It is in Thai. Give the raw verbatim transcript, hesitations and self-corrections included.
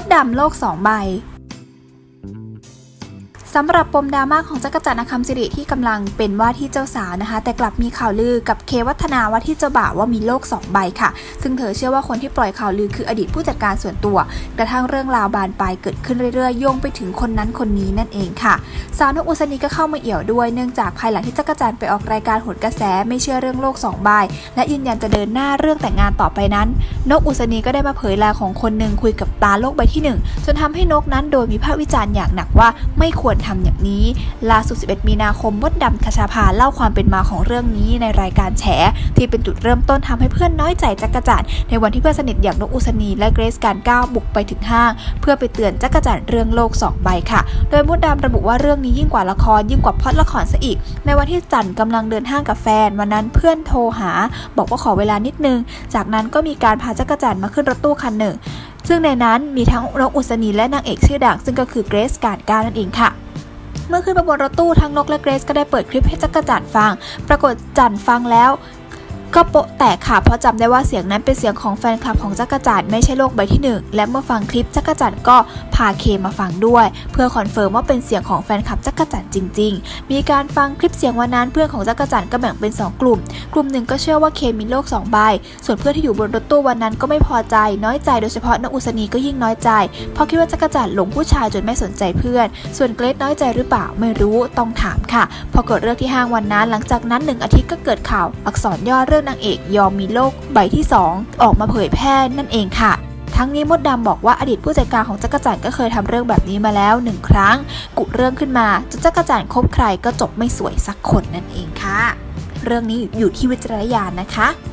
ดดำโลกสองใบสำหรับปมดราม่าของจักรจันทร์อคัมศิริที่กำลังเป็นว่าที่เจ้าสาวนะคะแต่กลับมีข่าวลือกับเควัฒนาว่าที่เจ้าบ่าวว่ามีโลกสองใบค่ะซึ่งเธอเชื่อว่าคนที่ปล่อยข่าวลือคืออดีตผู้จัดการส่วนตัวกระทั่งเรื่องราวบานปลายเกิดขึ้นเรื่อยๆโยงไปถึงคนนั้นคนนี้นั่นเองค่ะสาวนกอุศนีก็เข้ามาเอี่ยวด้วยเนื่องจากภายหลังที่จักรจันทร์ไปออกรายการโหนกระแสไม่เชื่อเรื่องโลกสองใบและยืนยันจะเดินหน้าเรื่องแต่งงานต่อไปนั้นนกอุศนีก็ได้มาเผยลายของคนหนึ่งคุยกับตาโลกใบที่หนึ่งจนทำให้นกนั้นโดนวิพากษ์วิจารณ์อย่างหนักว่าไม่ควรทำอย่างนี้ล่าสุดสิบเอ็ดมีนาคมมดดำคชาภาเล่าความเป็นมาของเรื่องนี้ในรายการแฉที่เป็นจุดเริ่มต้นทำให้เพื่อนน้อยใจจักรจันทร์ในวันที่เพื่อนสนิทอย่างนกอุศนีและเกรซการก้าวบุกไปถึงห้างเพื่อไปเตือนจักรจันทร์เรื่องโลกสองใบค่ะโดยมดดำระบุว่าเรื่องนี้ยิ่งกว่าละครยิ่งกว่าพล็อตละครซะอีกในวันที่จันทร์กำลังเดินห้างกับแฟนวันนั้นเพื่อนโทรหาบอกว่าขอเวลานิดนึงจากนั้นก็มีการพาจักรจันทร์มาขึ้นรถตู้คันหนึ่งซึ่งในนั้นมีทั้งนกอุศนีและนางเอกชื่อดังซึ่งก็คือเกรซการก้าวนั่นเองค่ะเมื่อขึ้นมาบนรถตู้ทั้งนกและเกรซก็ได้เปิดคลิปให้จักรจันทร์ฟังปรากฏจันทร์ฟังแล้วก็โปะแตกค่ะเพราะจำได้ว่าเสียงนั้นเป็นเสียงของแฟนคลับของจักรจันทร์ไม่ใช่โลกใบที่หนึ่งและเมื่อฟังคลิปจักรจันทร์ก็พาเคมาฟังด้วยเพื่อคอนเฟิร์มว่าเป็นเสียงของแฟนคลับจักรจันทร์จริงๆมีการฟังคลิปเสียงวันนั้นเพื่อนของจักรจันทร์ก็แบ่งเป็นสองกลุ่มกลุ่มหนึ่งก็เชื่อว่าเคมีโลกสองใบส่วนเพื่อนที่อยู่บนรถตู้วันนั้นก็ไม่พอใจน้อยใจโดยเฉพาะนกอุศนีก็ยิ่งน้อยใจเพราะคิดว่าจักรจันทร์หลงผู้ชายจนไม่สนใจเพื่อนส่วนเกรซน้อยใจหรือเปล่าไม่รู้ต้องถามค่ะพอเกิดเรื่องที่ห้างวันนั้นหลังจากนั้นหนึ่งอาทิตย์ก็เกิดข่าวอักษรย่อเรื่องนางเอกยอมมีโลกใบที่สองออกมาเผยแพร่นั่นเองค่ะทั้งนี้มดดำบอกว่าอดีตผู้จัดการของจักรจันทร์ก็เคยทำเรื่องแบบนี้มาแล้วหนึ่งครั้งกุเรื่องขึ้นมาจนจักรจันทร์คบใครก็จบไม่สวยสักคนนั่นเองค่ะเรื่องนี้อยู่ที่วิจารณญาณนะคะ